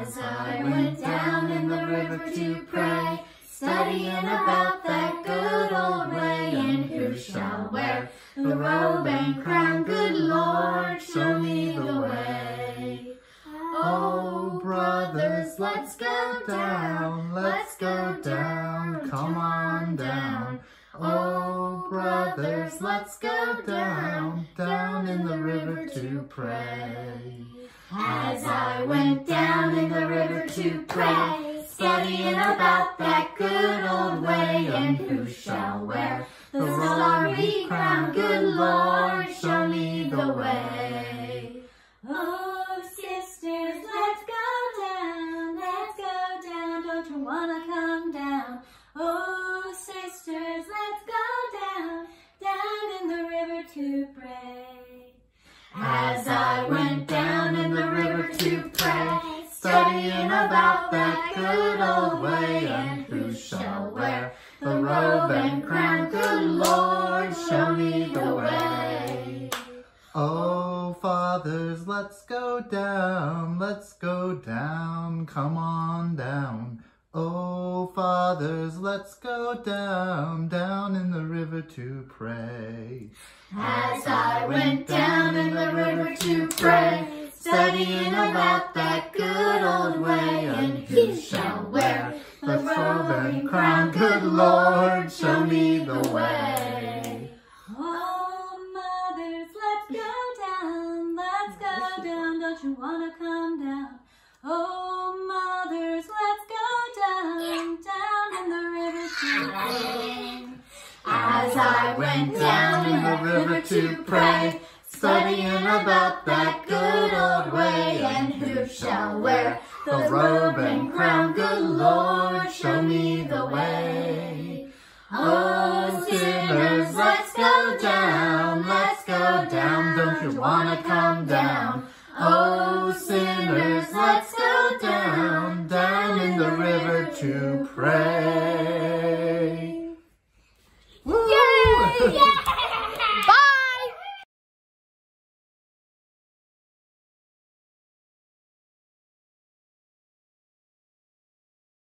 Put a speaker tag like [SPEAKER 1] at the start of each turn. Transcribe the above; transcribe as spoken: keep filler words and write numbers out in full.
[SPEAKER 1] As I went down in the river to pray, studying about that good old way, and who shall wear the robe and crown? Good Lord, show me the way. Oh, brothers, let's go down, let's go down, come on down. Oh, brothers, let's go down, down in the river to pray. As I went down in the river to pray, studying about that good old way, and who shall wear the starry crown? Good Lord, show me the way.
[SPEAKER 2] Oh, sisters, let's go down, let's go down, don't you wanna come down? Oh, sisters, let's go down, down in the river to pray.
[SPEAKER 1] As I went down in the river to pray, studying about that good old way, and who shall wear the robe and crown? Good Lord, show me the way.
[SPEAKER 3] Oh, fathers, let's go down, let's go down, come on down. Oh, fathers, let's go down, down in the river to pray.
[SPEAKER 1] As I went down in the river to pray, studying about that good old way, and who shall wear the robe and crown? Good Lord, show me the way.
[SPEAKER 2] Oh, mothers, let's go down, let's go down, don't you wanna come down? Oh, mothers, let's go down, down in the river to pray.
[SPEAKER 1] As I went down in the river to pray, studying about that good old way, and who shall wear the robe and crown? Good Lord, show me the way. Oh, sinners, let's go down, let's go down, don't you wanna come down? Oh, sinners, let's go down, down in the river to pray.